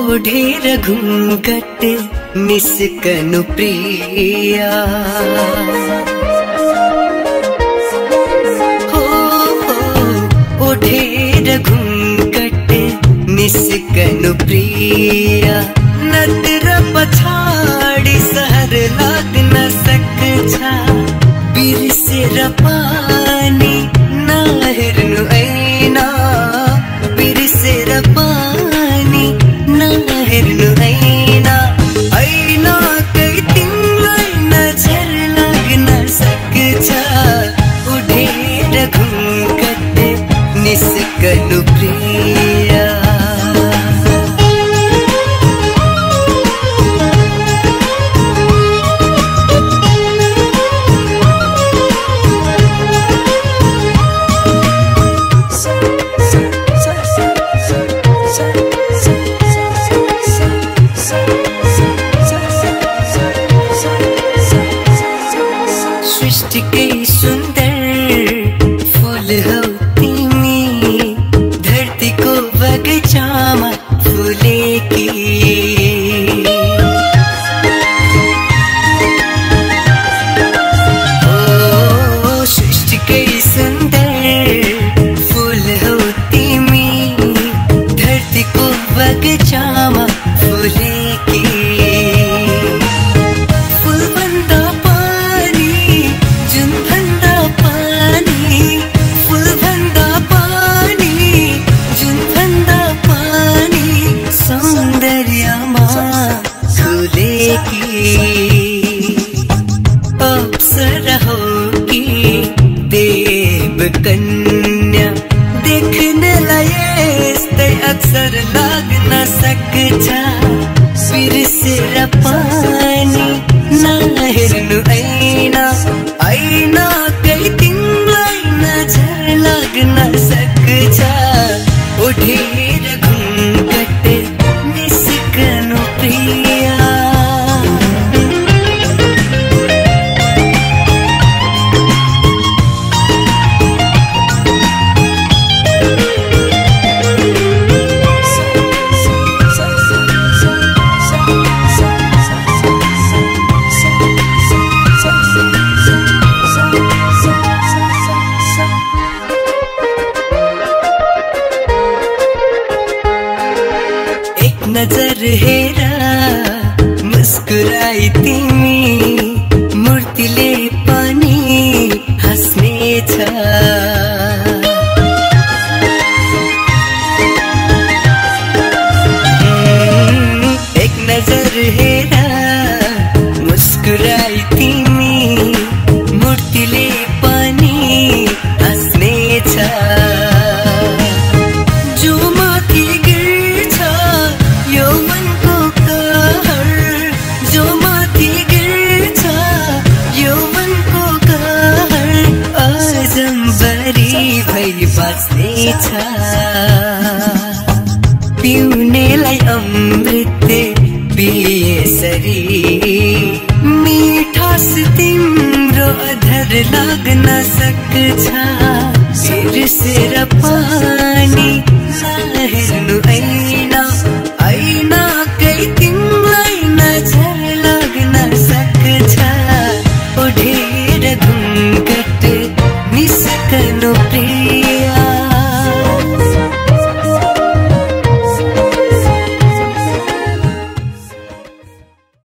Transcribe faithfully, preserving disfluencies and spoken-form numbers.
ओढेर घुङ्गट निस्कनु प्रिया हो ओढेर घुङ्गट निस्कनु प्रिया नत्र पछाडी सहर लाग्न सक्छ बिर्सेर पानी नहेर्नु ऐना बिर्सेर पानी नहेर्नु ऐना ऐना कै तिमीलाई नजर लाग्न सक्छ उडेर घुङ्गट निस्कनु प्रिया सृष्टिकै सुन्दर फूल हौ तिमी धरतीको बगैँचामा फुलेकी ओ सृष्टिकै सुन्दर फूल हौ तिमी धरतीको बगैँचामा फुलेकी अप्सरा हो कि देव कन्या देख्नलाई यस्तै अक्सर लाग्न सक्छ बिर्सेर पानी नहेर्नु ऐना ऐना कै तिमीलाई नजर लाग्न सक्छ ओढेर घुङ्गट निस्कनु प्रिया नजर हेरा मुस्कुराई तिमी मूर्तिले पनि हाँस्नेछ एक नजर हेरा मुस्कुराई तिमी मूर्तिले पनि हाँस्नेछ जो माथि गिर्छ यौवनको कहर जो माथि गिर्छ यौवनको कहर अजम्बरी भई बस्नेछ पिउनेलाई अमृत पिएसरी मिठास तिम्रो अधर लाग्न सक्छ बिर्सेर पानी